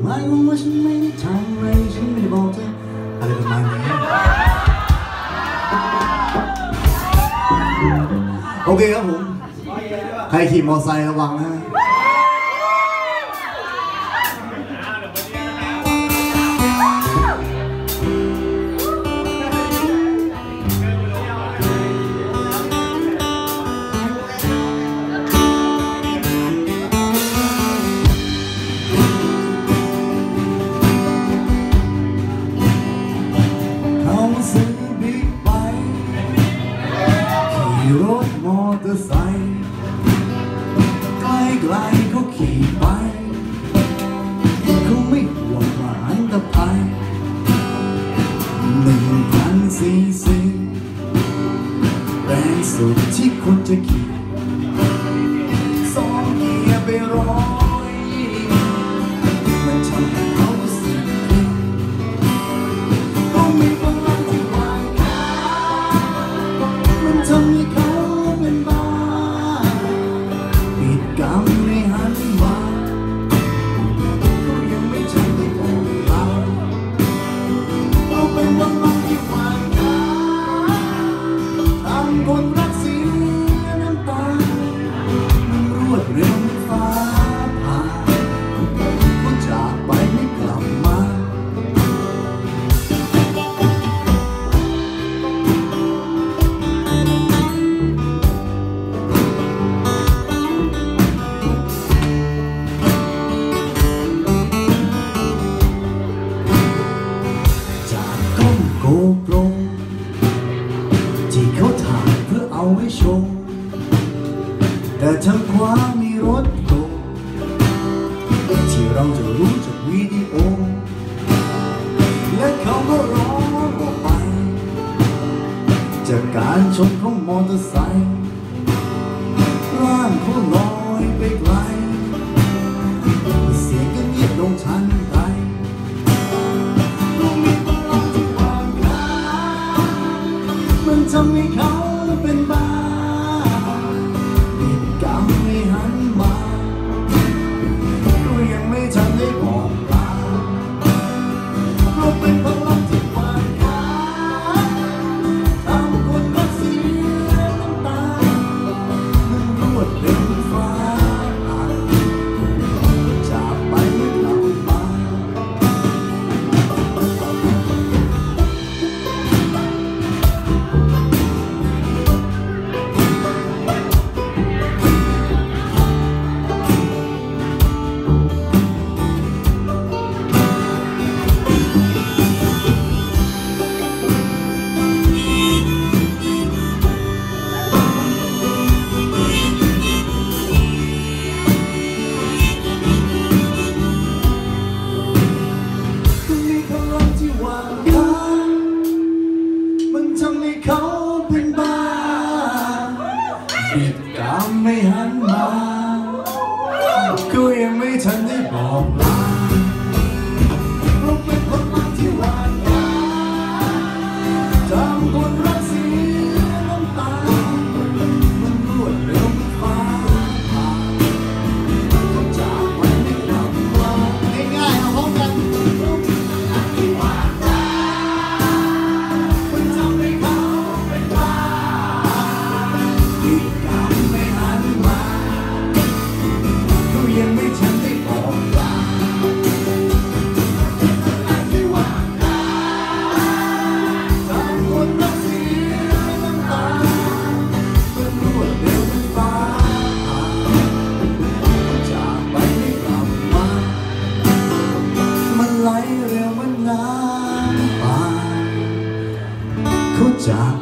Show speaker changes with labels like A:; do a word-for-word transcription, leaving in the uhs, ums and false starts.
A: มายความว่าฉันไม่ได้ทำอะไรฉันไม่ได้บอกเธออะไรประมาณนี้โอเคครับผมใครขี่มอเตอร์ไซค์ระวังนะรถมอเตอร์ไซค์ไกลๆเขาขี่ไปเขาไม่ห่วงว่าอันตรายหนึ่งพันซีซีแรงสุดที่คนจะขี่สองเกียร์ไปร้อยมันทำให้เขาสึกดีเขามีพลังที่วางขามันทำให้เขากำไม่หันมาก็ยังไม่ทันได้บอกเราเราเป็นวันวันที่ผ่านมาทำคนรักเสียน้ำตามันรวดเร็วไม่ฟ้าผ่าเขาจากไปไม่กลับมาที่เขาถ่ายเพื่อเอาไว้ชมแต่ทางขวามีรถโตที่เราจะรู้จากวิดีโอและเขาก็ร้องออกไปจากการชนของมอเตอร์ไซค์ร่างเขาลอยไปไกลเสียงก็เงียบลงทันใดมันทำให้เขาเป็นบ้าบิดกำไม่หันมาก็ยังไม่ทันได้บอกลาเราเป็นพลังที่ผ่านขาทำคนรักเสียน้ำตามันรวดเร็วฟ้าผ่านจากไปไม่กลับมาเขาเป็นบ้าบิดกำไม่หันมาก็ยังไม่ทันได้บอกลาเราเป็นคนรักที่หวานยาทำคนรักเสียน้ำตามันรวดเร็วฟ้าผ่าต้องจากไปไม่กลับมาง่ายๆเอาพร้อมกันไหลเร็วเหมือนน้ำป่าเขาจาก